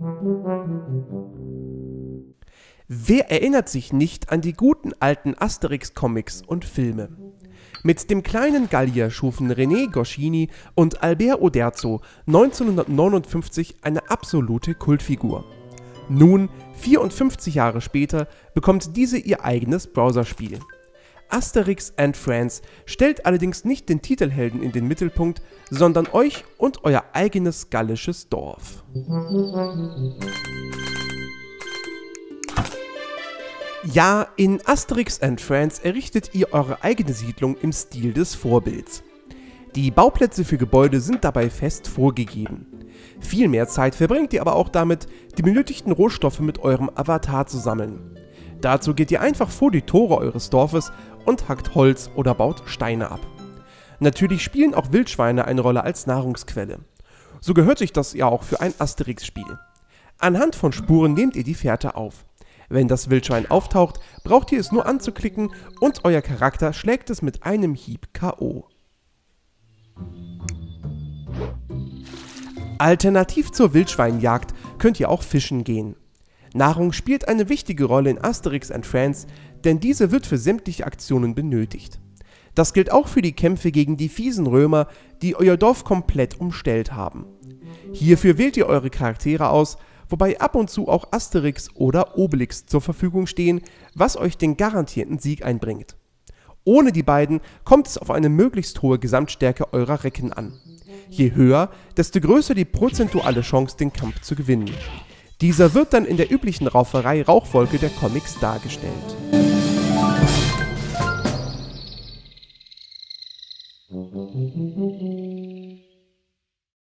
Wer erinnert sich nicht an die guten alten Asterix-Comics und Filme? Mit dem kleinen Gallier schufen René Goscinny und Albert Uderzo 1959 eine absolute Kultfigur. Nun, 54 Jahre später, bekommt diese ihr eigenes Browserspiel. Asterix and Friends stellt allerdings nicht den Titelhelden in den Mittelpunkt, sondern euch und euer eigenes gallisches Dorf. Ja, in Asterix and Friends errichtet ihr eure eigene Siedlung im Stil des Vorbilds. Die Bauplätze für Gebäude sind dabei fest vorgegeben. Viel mehr Zeit verbringt ihr aber auch damit, die benötigten Rohstoffe mit eurem Avatar zu sammeln. Dazu geht ihr einfach vor die Tore eures Dorfes und hackt Holz oder baut Steine ab. Natürlich spielen auch Wildschweine eine Rolle als Nahrungsquelle. So gehört sich das ja auch für ein Asterix-Spiel. Anhand von Spuren nehmt ihr die Fährte auf. Wenn das Wildschwein auftaucht, braucht ihr es nur anzuklicken und euer Charakter schlägt es mit einem Hieb K.O. Alternativ zur Wildschweinjagd könnt ihr auch fischen gehen. Nahrung spielt eine wichtige Rolle in Asterix and Friends, denn diese wird für sämtliche Aktionen benötigt. Das gilt auch für die Kämpfe gegen die fiesen Römer, die euer Dorf komplett umstellt haben. Hierfür wählt ihr eure Charaktere aus, wobei ab und zu auch Asterix oder Obelix zur Verfügung stehen, was euch den garantierten Sieg einbringt. Ohne die beiden kommt es auf eine möglichst hohe Gesamtstärke eurer Recken an. Je höher, desto größer die prozentuale Chance, den Kampf zu gewinnen. Dieser wird dann in der üblichen Rauferei Rauchwolke der Comics dargestellt.